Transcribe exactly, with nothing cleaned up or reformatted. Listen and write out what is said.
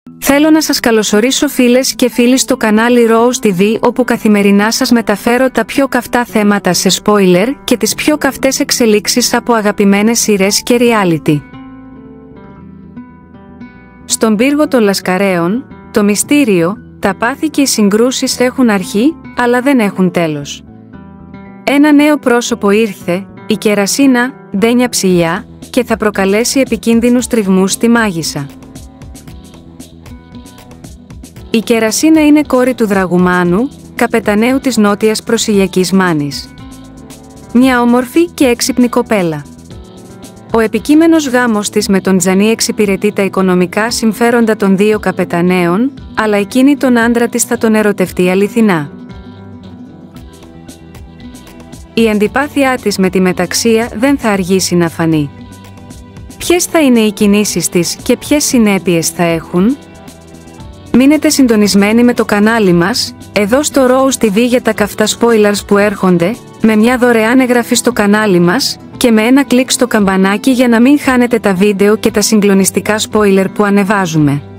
Θέλω να σας καλωσορίσω φίλες και φίλοι στο κανάλι Rose τι βι, όπου καθημερινά σας μεταφέρω τα πιο καυτά θέματα σε spoiler και τις πιο καυτές εξελίξεις από αγαπημένες σειρές και reality. Στον πύργο των Λασκαρέων, το μυστήριο, τα πάθη και οι συγκρούσεις έχουν αρχή, αλλά δεν έχουν τέλος. Ένα νέο πρόσωπο ήρθε, η Κερασίνα, Ντένια Ψηλιά, και θα προκαλέσει επικίνδυνους τριβμούς στη μάγισσα. Η Κερασίνα είναι κόρη του Δραγουμάνου, καπεταναίου της νότιας προσηλιακής Μάνης. Μια όμορφη και έξυπνη κοπέλα. Ο επικείμενος γάμος της με τον Τζανί εξυπηρετεί τα οικονομικά συμφέροντα των δύο καπεταναίων, αλλά εκείνη τον άντρα της θα τον ερωτευτεί αληθινά. Η αντιπάθειά της με τη Μεταξία δεν θα αργήσει να φανεί. Ποιες θα είναι οι κινήσεις της και ποιες συνέπειες θα έχουν? Μείνετε συντονισμένοι με το κανάλι μας, εδώ στο Rose τι βι για τα καυτά spoilers που έρχονται, με μια δωρεάν εγγραφή στο κανάλι μας, και με ένα κλικ στο καμπανάκι για να μην χάνετε τα βίντεο και τα συγκλονιστικά spoiler που ανεβάζουμε.